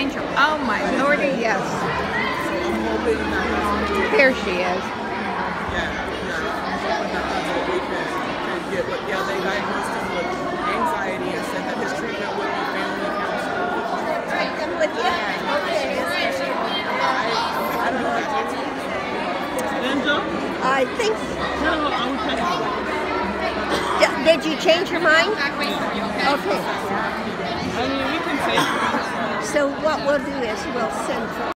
change her. Oh my lordy, yes. So I'm hoping that There she is. I'm hoping that we can get, but yeah, they diagnosed him with anxiety and said that his treatment would be family counseling. I'm with you. I don't know. Angel? I think. No, I will tell you. Did you change your mind? Okay. I mean, we can say. So what we'll do is we'll send